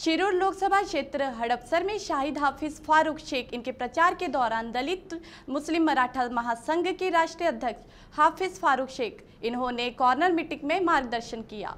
शिरूर लोकसभा क्षेत्र हड़पसर में शाहिद हाफिज फारूक शेख इनके प्रचार के दौरान दलित मुस्लिम मराठा महासंघ के राष्ट्रीय अध्यक्ष हाफिज फारूक शेख इन्होंने कॉर्नर मीटिंग में मार्गदर्शन किया।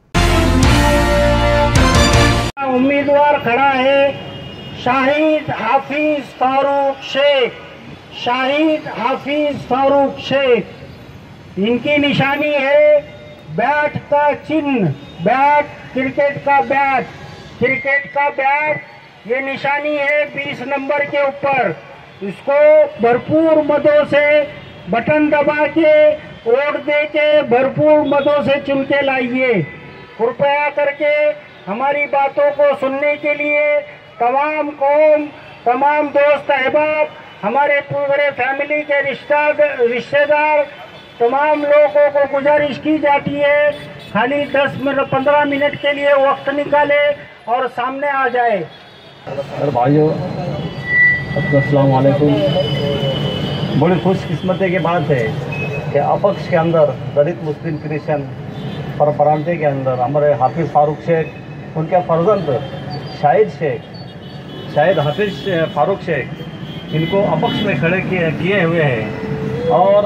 उम्मीदवार खड़ा है शाहिद हाफिज फारूक शेख। शाहिद हाफिज फारूक शेख इनकी निशानी है बैट का चिन्ह, बैट क्रिकेट का बैट, क्रिकेट का बैट ये निशानी है 20 नंबर के ऊपर। इसको भरपूर मदों से बटन दबा के वोट दे के भरपूर मदों से चुन के लाइए। कृपया करके हमारी बातों को सुनने के लिए तमाम कौम, तमाम दोस्त अहबाब, हमारे पूरे फैमिली के रिश्तेदार तमाम लोगों को गुजारिश की जाती है खाली 10-15 मिनट के लिए वक्त निकाले और सामने आ जाए। भाइयों अस्सलाम वालेकुम। बड़ी खुशकिस्मती की बात है कि अपक्ष के अंदर दलित मुस्लिम क्रिश्चियन परंपरांते के अंदर हमारे हाफिज फारूक शेख, उनके फर्जंद शाहिद हाफिज फारूक शेख इनको अपक्ष में खड़े किए हुए हैं। और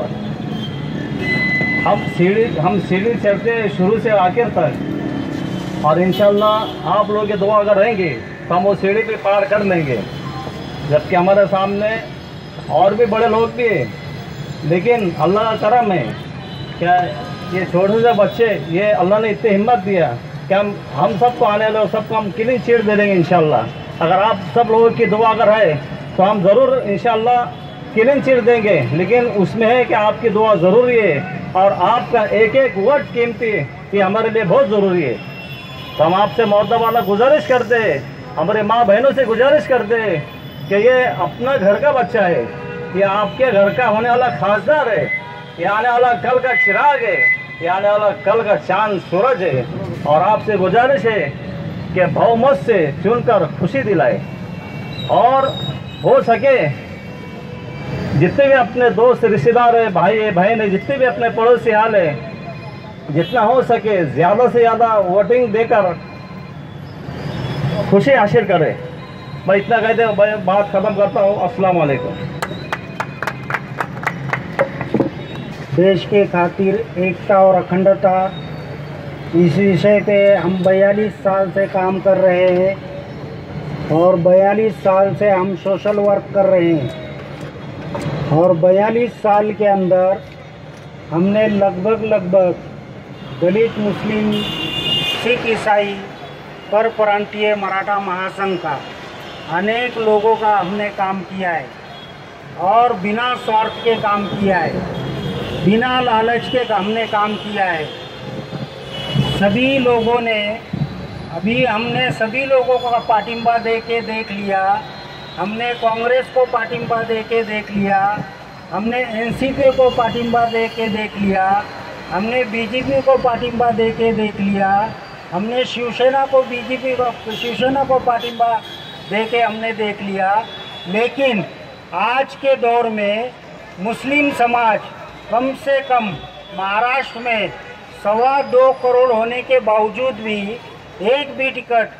हम सीढ़ी चढ़ते शुरू से आखिर तक, और इंशाल्लाह आप लोग के दुआ अगर रहेंगे तो हम वो सीढ़ी पे पार कर लेंगे। जबकि हमारे सामने और भी बड़े लोग भी हैं, लेकिन अल्लाह का करम है क्या ये छोटे से बच्चे, ये अल्लाह ने इतनी हिम्मत दिया कि हम सबको आने वाले सबको हम क्लीन चीट दे देंगे इंशाल्लाह। अगर आप सब लोगों की दुआ अगर है तो हम ज़रूर इंशाल्लाह क्लीन चीट देंगे, लेकिन उसमें है कि आपकी दुआ ज़रूरी है और आपका एक एक वर्ड कीमती है, ये हमारे लिए बहुत ज़रूरी है। तो हम आपसे मोहब्बत वाला गुजारिश करते हैं, हमारे माँ बहनों से गुजारिश करते हैं कि ये अपना घर का बच्चा है, ये आपके घर का होने वाला खासदार है, ये आने वाला कल का चिराग है, ये आने वाला कल का चांद सूरज है। और आपसे गुजारिश है कि बहुमत से चुनकर खुशी दिलाए और हो सके जितने भी अपने दोस्त रिश्तेदार है, भाई है, बहन है, जितने भी अपने पड़ोसी हाल है, जितना हो सके ज़्यादा से ज़्यादा वोटिंग देकर खुशी हासिल करे। मैं इतना कहते मैं बात ख़त्म करता हूँ। अस्सलाम वालेकुम। देश के खातिर एकता और अखंडता, इस विषय पे हम 42 साल से काम कर रहे हैं और 42 साल से हम सोशल वर्क कर रहे हैं। और 42 साल के अंदर हमने लगभग दलित मुस्लिम सिख ईसाई परप्रांतीय मराठा महासंघ का अनेक लोगों का हमने काम किया है और बिना स्वार्थ के काम किया है, बिना लालच के हमने काम किया है। सभी लोगों ने हमने सभी लोगों का पाटिंबा दे के देख लिया। हमने कांग्रेस को पाटिंबा दे के देख लिया, हमने एनसीपी को पाटिंबा दे के देख लिया, हमने बीजेपी को पाटिंबा दे के देख लिया, हमने शिवसेना को पाटिंबा दे के हमने देख लिया। लेकिन आज के दौर में मुस्लिम समाज कम से कम महाराष्ट्र में 2.25 करोड़ होने के बावजूद भी एक भी टिकट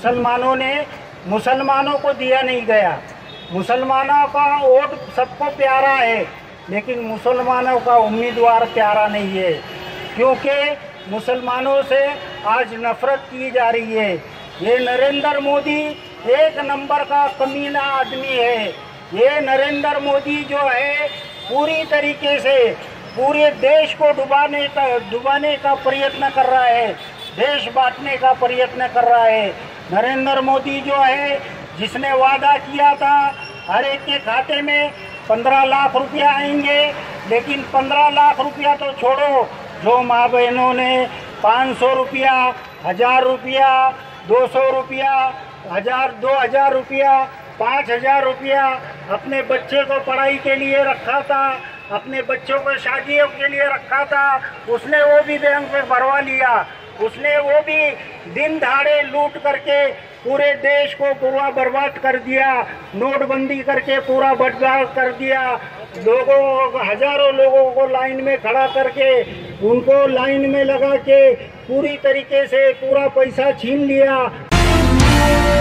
मुसलमानों को दिया नहीं गया। मुसलमानों का वोट सबको प्यारा है, लेकिन मुसलमानों का उम्मीदवार प्यारा नहीं है, क्योंकि मुसलमानों से आज नफरत की जा रही है। ये नरेंद्र मोदी एक नंबर का कमीना आदमी है। ये नरेंद्र मोदी जो है पूरी तरीके से पूरे देश को डुबाने का प्रयत्न कर रहा है, देश बांटने का प्रयत्न कर रहा है। नरेंद्र मोदी जो है, जिसने वादा किया था हर एक के खाते में 15 लाख रुपया आएंगे, लेकिन 15 लाख रुपया तो छोड़ो, जो माँ बहनों ने 500 रुपया, 1000 रुपया, 200 रुपया, 2000 रुपया, 5000 रुपया अपने बच्चे को पढ़ाई के लिए रखा था, अपने बच्चों को शादियों के लिए रखा था, उसने वो भी बैंक में भरवा लिया। उसने वो भी दिन दहाड़े लूट करके पूरे देश को पूरा बर्बाद कर दिया, नोटबंदी करके पूरा बर्बाद कर दिया। हजारों लोगों को लाइन में खड़ा करके उनको लाइन में लगा के पूरी तरीके से पूरा पैसा छीन लिया। है।